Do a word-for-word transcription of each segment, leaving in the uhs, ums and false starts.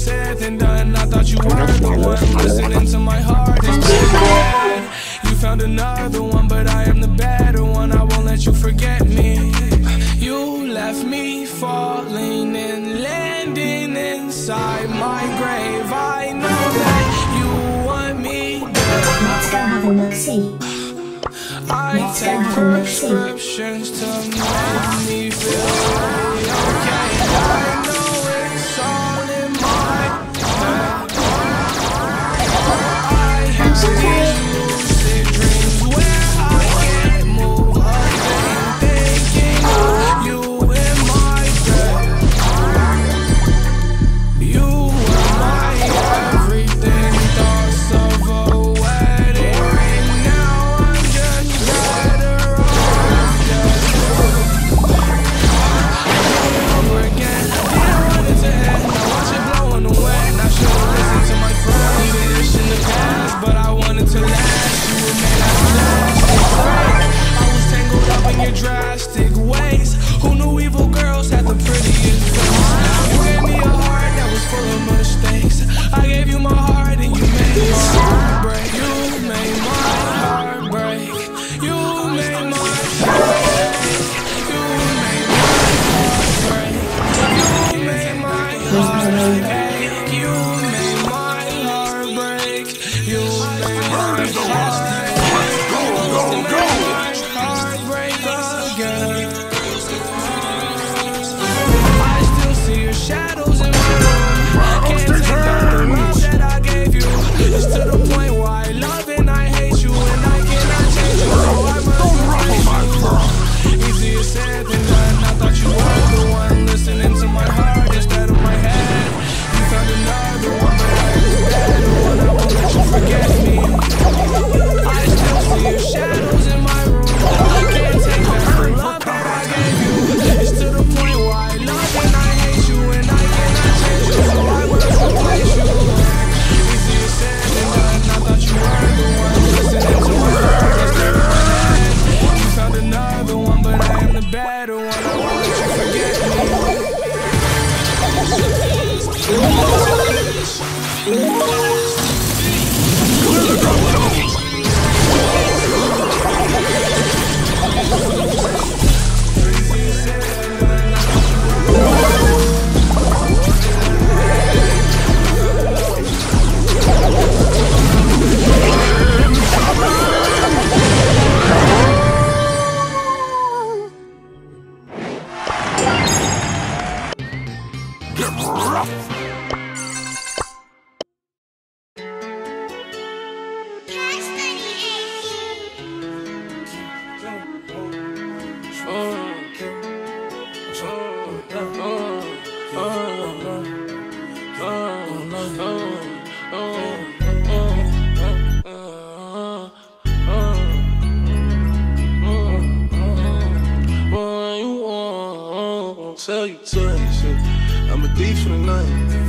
said and done. I thought you were the one listening to my heart instead. You found another one, but I am the better one. I won't let you forget me. You left me falling and landing inside my grave. I know that you want me dead. Let's go have a look-see. I take prescriptions to make me feel okay. I know it's all in my head. I have these lucid dreams where I can't move a thing, thinking of you in my bed. You were my everything, thoughts of a wedding ring. Now I'm just better off dead. Over again, didn't want it to end. Now watch it blow in the wind. I should've listened to my friends. This in the past, but I wanted to last. You were made out of plastic. I was tangled up in your drastic ways. Who knew evil girls had the prettiest face? You gave me a heart that was full of mistakes. I gave you my heart and you made my heart break. You made my heart break. You made my heart break. You made my heart break. You made my heart ache. You made my heart break. You made my heart break. Go, go, go. Heartbreak again. I still see your shadows in my room. Can't take back the love that I gave you. It's to the point where I love and I hate you, and I cannot change you. So I must replace you. Easier said than done. I thought you were the one listening to my heart instead of my head. You found another one, but I am the better one. I won't let you forget me. I still see your shadows in my room. I can't take back the love that I gave you. It's to the point where I love and I hate you, and I cannot change you. So I must replace you. Easier said than done. I thought you were the one listening to my heart instead of my head. You found another one, but I am the better one. I won't let you forget me. Tell you twice, yeah. I'm a thief for the night.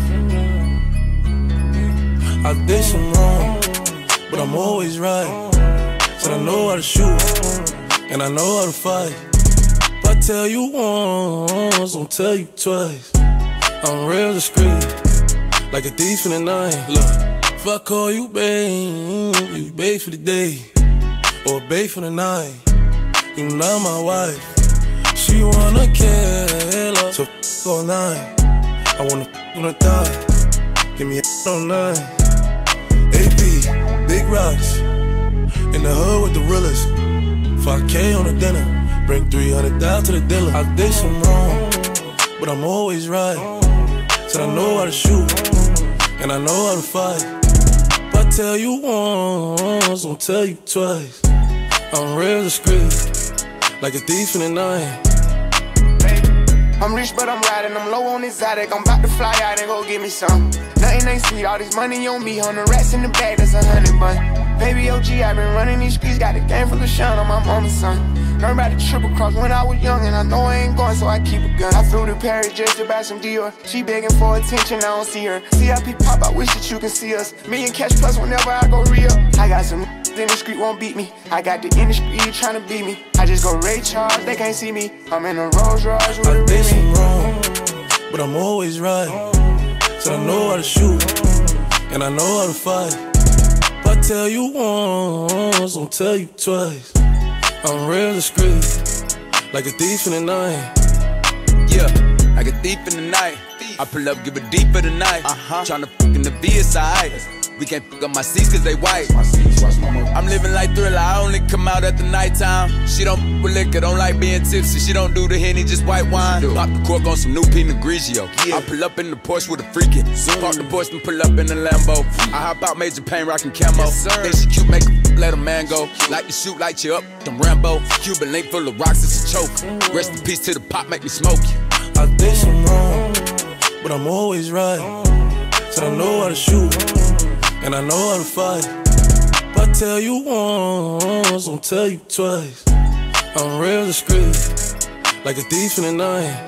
I did some wrong, but I'm always right. Said I know how to shoot, and I know how to fight. If I tell you once, I'll tell you twice. I'm real discreet, like a thief in the night. Look, if I call you babe, you babe for the day, or babe for the night. You not my wife. She wanna kill her, so f all night. I wanna f on her thigh, give me a on nine. A P, big rocks, in the hood with the realest. five K on the dinner, bring three hundred thousand to the dealer. I did some wrong, but I'm always right. Said I know how to shoot, and I know how to fight. If I tell you once, I'll tell you twice. I'm real discreet, like a thief in the night. I'm rich but I'm riding, I'm low on exotic. I'm about to fly out and go get me some. Nothing ain't sweet, all this money on me. On the rats in the bag, that's a hundred bun. Baby O G, I been running these streets. Got a game full of shine on my mama's son. Learned about the triple cross when I was young, and I know I ain't going, so I keep a gun. I flew to Paris just to buy some Dior. She begging for attention, I don't see her. C I P pop, I wish that you can see us. Me and Cash Plus whenever I go real. I got some in the street won't beat me. I got the industry trying to beat me. I just go Ray Charles, they can't see me. I'm in a Rolls Royce with a I did some Remy. wrong, but I'm always right. Said I know how to shoot, and I know how to fight. If I tell you once, I'll tell you twice. I'm real discreet, like a thief in the night. Yeah, like a thief in the night. I pull up, give it deeper tonight. Uh-huh. Tryna fuck in the V S I. We can't fuck up my seats cause they white. I'm living like Thriller, I only come out at the nighttime. She don't f with liquor, don't like being tipsy. She don't do the Henny, just white wine. Pop the cork on some new Pinot Grigio. I pull up in the Porsche with a freakin'. Park the Porsche and pull up in the Lambo. I hop out Major Payne rockin' camo. Yes, then she cute, make a let a man go. Like to shoot, light you up, them Rambo. Cuban link full of rocks, it's a choke. Rest in peace to the pop, make me smoke you. I think I'm wrong, but I'm always right. Said I know how to shoot, and I know how to fight. If I tell you once, I'll tell you twice. I'm real discreet, like a thief in the night.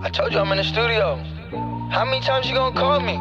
I told you I'm in the studio. How many times you gonna call me?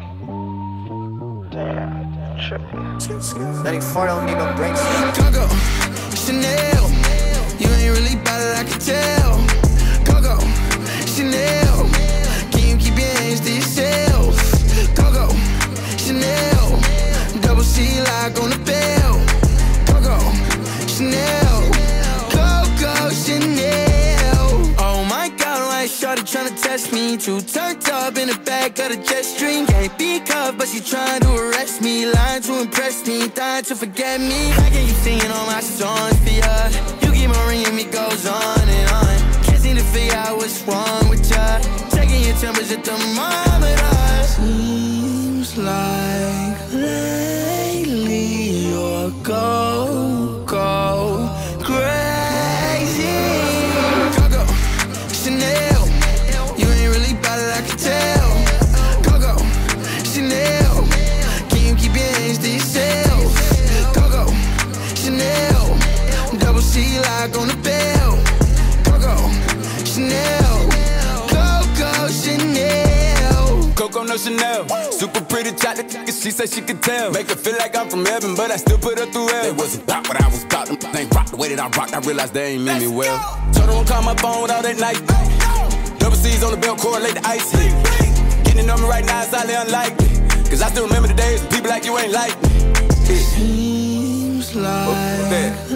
Damn, tripping. thirty-four don't need no brakes. Coco, Chanel, you ain't really bad it, I can tell. Coco, Chanel, can you keep your hands to yourself? Coco, Chanel, double C lock on the bell. Coco, Chanel, Coco, Chanel. Oh my God, like shorty tryna test me. Too turned up in the back of the jet stream. Can't be cuffed, but she trying to arrest me. Lying to impress me, dying to forget me. How can you singing all my songs for ya? You keep on ringing me, goes on and on. Can't seem to figure out what's wrong with ya. Checking your temperature thermometer. Seems like lately you're go, go crazy. Coco, Chanel, you ain't really bad it, I can tell. Coco, Chanel, can you keep your hands to yourself? Coco, Chanel, double C lock on the bell. Coco, Chanel, Coco, Chanel. Coco no Chanel, super pretty chocolate, she said she could tell. Make her feel like I'm from heaven, but I still put her through hell. They wasn't about what I was about, them ain't rock the way that I rocked. I realized they ain't mean me well. Told her won't call my phone all that night. Double C's on the belt, correlate the ice. Getting to know me right now is highly unlikely, cause I still remember the days when people like you ain't like me. Seems like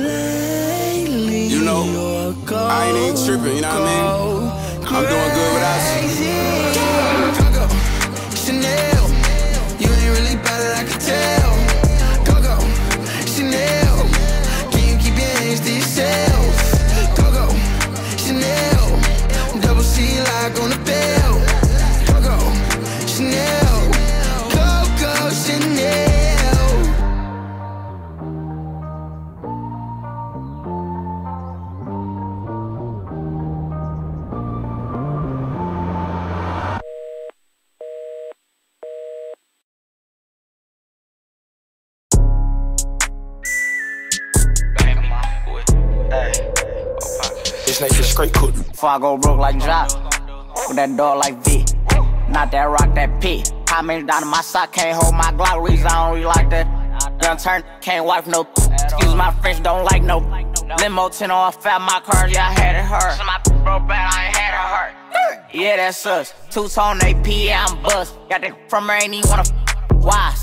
lately you know, I ain't even tripping, you know what I mean? I'm doing good without you. Coco, Chanel, you ain't really bad it, I can tell. Coco, Chanel, can you keep your hands to yourself? Coco, Chanel, double C lock on the bell. Coco, Chanel, Coco, Chanel. This nigga straight cooking. Before I go broke like Jock, with that dog like V. Not that rock, that P. How many down in my sock, can't hold my Glock. Reason I don't really like that. Young turn, can't wipe no. Excuse my French, don't like no. Limo ten on fat my cars, yeah, I had it hurt. So my broke bad, I ain't had it hurt. Yeah, that's us. Two tone A P, yeah, I'm bust. Got that from her, ain't even wanna f. Why?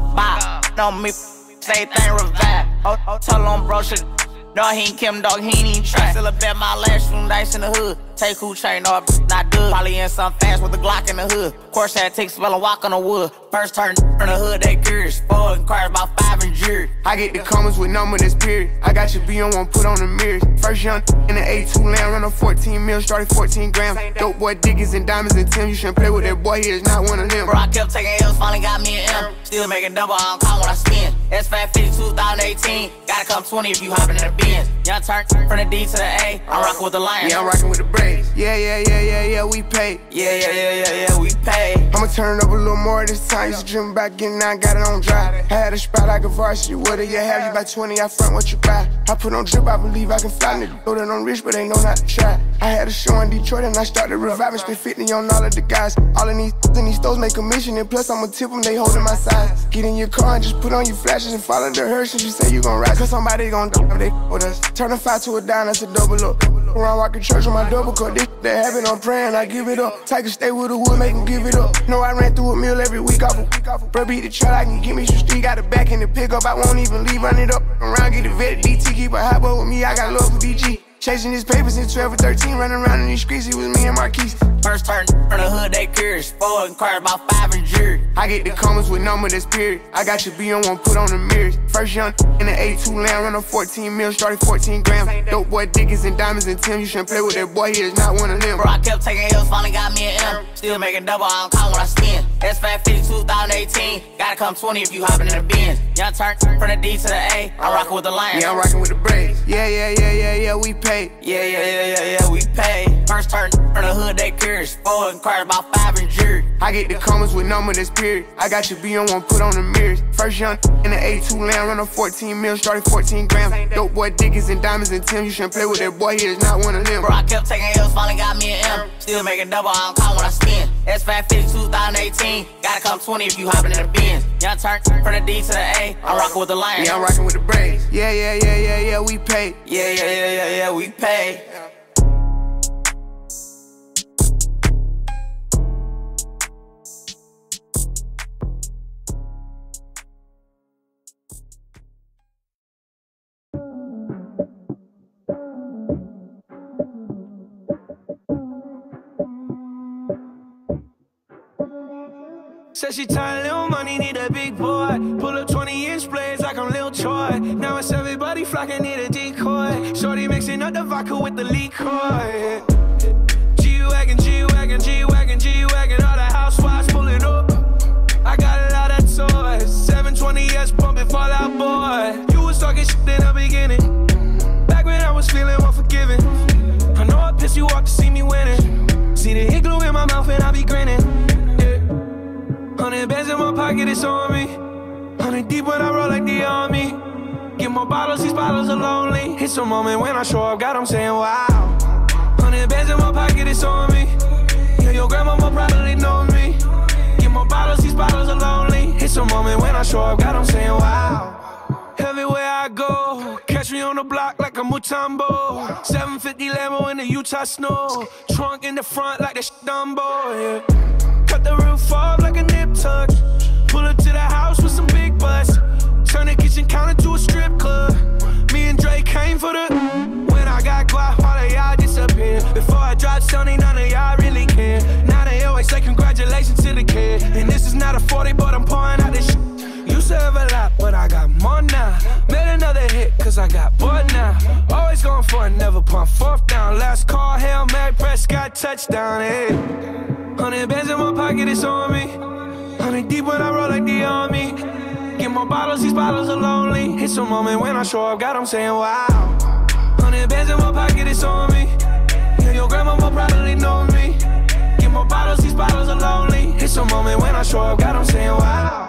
Bop, on me, say thing revive. Oh, oh, tell on bro, shit. No, he ain't Kim, dog, he ain't even try. Still a bet my last room dice in the hood. Take who chain, no, not good. Probably in some fast with a Glock in the hood. Course had take spell and walk on the wood. First turn in the hood, they curious. Four and cars about five and jury. I get the comments with number that's period. I got your B on one, put on the mirrors. First young in the A two land, run on fourteen mil, started fourteen grams. Dope boy Dickies and diamonds and Tim. You shouldn't play with that boy, he is not one of them. Bro, I kept taking L's, finally got me an M. Still making double, I don't call when I spin. S five fifty two thousand eighteen. Gotta come twenty if you hoppin' in the Benz. Young turn from the D to the A. I'm rockin' with the Lions. Yeah, I'm rockin' with the Braves. Yeah, yeah, yeah, yeah, yeah, we paid. Yeah, yeah, yeah, yeah, yeah, we paid. I'ma turn it up a little more this time. Used to dream about getting out, got it on dry. I had a spot like a varsity. What do you have? You buy twenty, I front what you buy. I put on drip, I believe I can fly. Nigga know that I'm rich, but they know not to try. I had a show in Detroit and I started reviving. Spent fifty on all of the guys. All of these in these stores make commission. And plus I'ma tip them, they holding my size. Get in your car and just put on your flashes and follow the hearse. And you say you gon' ride, cause somebody gon' die if they with us. Turn a five to a dime, that's a double up. Around rockin' church with my double cup. This that happen, I'm praying, I give it up. Take a stay with the wood, make him give it up. Know I ran through a meal every week off a week off. Bro, beat the truck, I can give me some street. Got the back in the pickup, I won't even leave, run it up. Around, get the vet, D T, keep a hot boy with me, I got love for B G. Chasing his papers since twelve or thirteen, running around in these streets, it was me and Marquise. First turn from the hood, they curious. Four and cars about five and jury. I get the comments with number that's period. I got your B on one, put on the mirrors. First young in the A two land, run on fourteen mil, started fourteen grams. Dope boy Dickies and diamonds and Tim. You shouldn't play with that boy, he is not one of them. Bro, I kept taking L's, finally got me an M. Still making double, I don't call when I spin. S five fifty two thousand eighteen. Gotta come twenty if you hoppin' in the Benz. Young turn from the D to the A. I'm rockin' with the Lions. Yeah, I'm rockin' with the Braves. Yeah, yeah, yeah, yeah, yeah, we paid. Yeah, yeah, yeah, yeah, yeah, we paid. First turn from the hood, they curious. Four and cars about five and jury. I get the comments with number that's period. I got your B on one, put on the mirrors. First young in the A two land, run on fourteen mil, started fourteen grams. Dope boy Dickies and diamonds and Tim. You shouldn't play with that boy, he is not one of them. Bro, I kept taking L's, finally got me an M. still make it double, I don't call when I spin. S five fifty twenty eighteen, gotta come twenty if you hoppin' in the Benz. Young turn from the D to the A, I'm rockin' with the Lions. Yeah, I'm rockin' with the Braves. Yeah, yeah, yeah, yeah, yeah, we pay. Yeah, yeah, yeah, yeah, yeah, we pay. Said she tired, little money, need a big boy. Pull up twenty inch blades like I'm Lil Troy. Now it's everybody flocking, need a decoy. Shorty mixing up the vodka with the liquor. G-Wagon, G-Wagon, G-Wagon, G-Wagon. All the housewives pulling up. I got a lot of toys. seven twenty S pumping Fall Out Boy. You was talking shit in the beginning, back when I was feeling unforgiving. I know I pissed you off to see me winning. See the hit glue in my mouth and I be grinning. Hundred bands in my pocket, it's on me. Hundred deep when I roll like the army. Get more bottles, these bottles are lonely. It's a moment when I show up, God, I'm saying wow. Hundred bands in my pocket, it's on me. Yeah, your grandma will probably know me. Get more bottles, these bottles are lonely. It's a moment when I show up, God, I'm saying wow. Everywhere I go, catch me on the block like a Mutombo. seven fifty Lambo in the Utah snow. Trunk in the front like the sh Dumbo, yeah. Cut the roof off like a nip tuck. Pull up to the house with some big butts. Turn the kitchen counter to a strip club. Me and Drake came for the. When I got guap, all of y'all disappear. Before I dropped Sony, none of y'all really care. Now they always say congratulations to the kid. And this is not a forty, but I'm pouring out this shit. Used to have a lot, but I got more now. Made another hit, cause I got bored now. Always going for it, never pump fourth down. Last call, Hail Mary, Prescott, touchdown, hey. Hundred bands in my pocket, it's on me. Hundred deep when I roll like the army. Get more bottles, these bottles are lonely. It's a moment when I show up, God, I'm saying wow. Hundred bands in my pocket, it's on me. Yeah, your grandma will probably know me. Get more bottles, these bottles are lonely. It's a moment when I show up, God, I'm saying wow.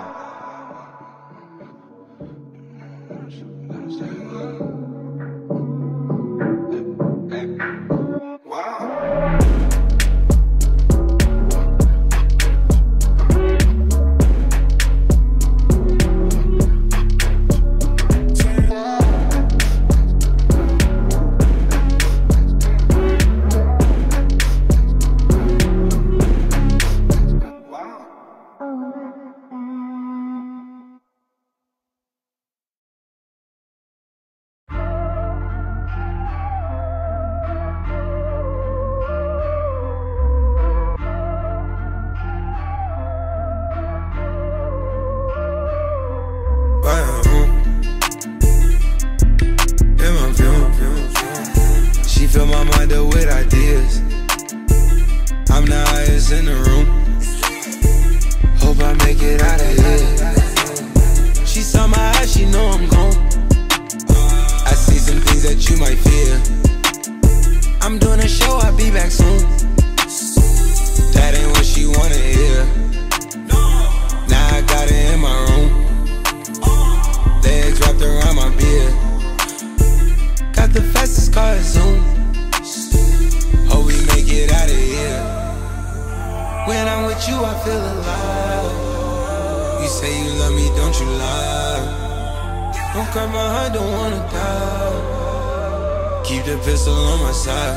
Fill my mind up with ideas. I'm the highest in the room. Hope I make it out of here. She saw my eyes, she know I'm gone. I see some things that you might fear. I'm doing a show, I'll be back soon. That ain't what she wanna hear. Now I got it in my room. Legs wrapped around my beard. Got the fastest car, Zoom. Hope we make it out of here. When I'm with you, I feel alive. You say you love me, don't you lie? Don't cry my heart, don't wanna die. Keep the pistol on my side.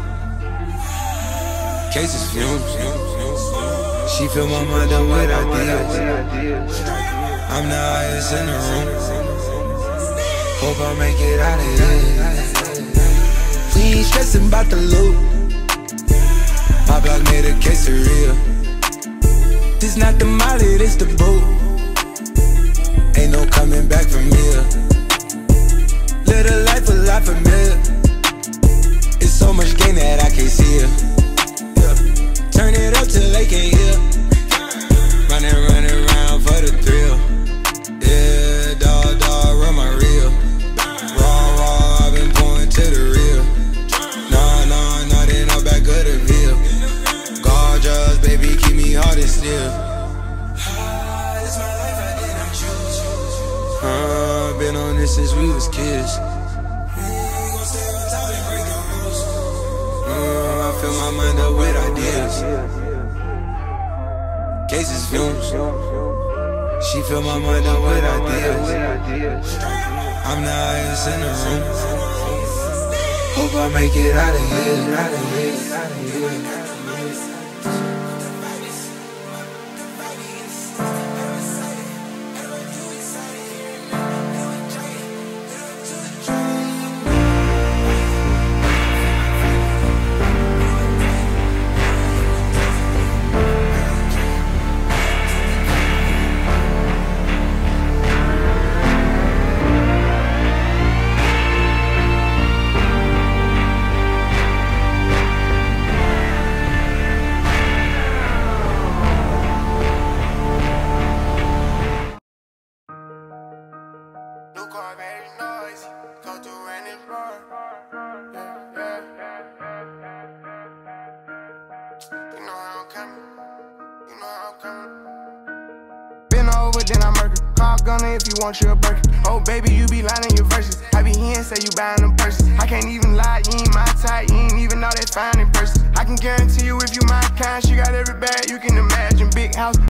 Cases fumes. She fill my mind up with ideas. I'm the highest in the room. Hope I make it out of here. We ain't stressing about the loot. My block made a quesadilla. This not the molly, this the boot. Ain't no coming back from here. Live a life a lot familiar. It's so much gain that I can't see it. Yeah. Turn it up till they can't hear. Running, running around for the thrill. Yeah, dog, dog, run my reel. Raw, raw, I've been pouring to the real. Nah, nah, nah, they no back of the veil. Gorgeous, baby, keep me hard and still. It's my life, I didn't choose. Uh, been on this since we was kids. Uh, I feel fill my mind up with ideas. Cases fumes. She fill my mind up with ideas. I'm the highest in the room. Hope I make it out of here, out of here, out of here. Then I murder. Call gunner if you want you a burger. Oh baby, you be lying in your verses. I be here and say you buying them purses. I can't even lie, you ain't my type. You ain't even know that fine in person. I can guarantee you if you my kind, she got every bag you can imagine. Big house.